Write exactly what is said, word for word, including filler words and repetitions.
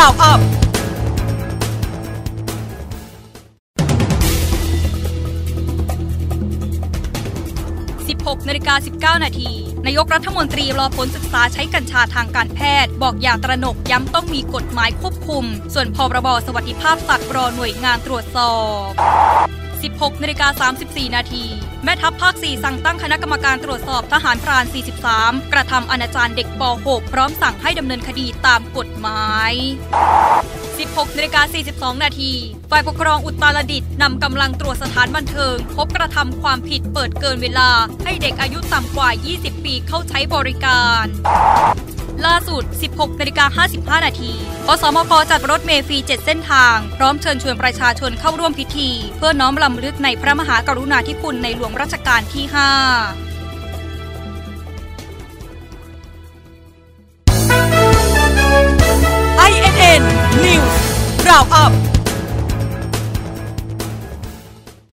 Round Upสิบหกนาฬิกาสิบเก้านาทีนายกรัฐมนตรีรอผลศึกษาใช้กัญชาทางการแพทย์บอกอย่าตระหนกย้ำต้องมีกฎหมายควบคุมส่วนพรบสวัสดิภาพสัตว์รอหน่วยงานตรวจสอบสิบหกนาฬิกาสามสิบสี่นาทีแม่ทัพภาคสี่สั่งตั้งคณะกรรมการตรวจสอบทหารพรานสี่สิบสามกระทำอนาจารเด็กป หก พร้อมสั่งให้ดำเนินคดีตามกฎหมายสิบหกนาฬิกาสี่สิบสองนาทีฝ่ายปกครองอุตรดิตถ์นำกำลังตรวจสถานบันเทิงพบกระทำความผิดเปิดเกินเวลาให้เด็กอายุต่ำกว่ายี่สิบปีเข้าใช้บริการล่าสุด สิบหกนาฬิกาห้าสิบห้านาทีอสมก.จัดรถเมล์ฟรีเจ็ดเส้นทางพร้อมเชิญชวนประชาชนเข้าร่วมพิธีเพื่อน้อมรำลึกในพระมหากรุณาธิคุณในหลวงรัชกาลที่ห้า ไอ เอ็น เอ็น News Round Up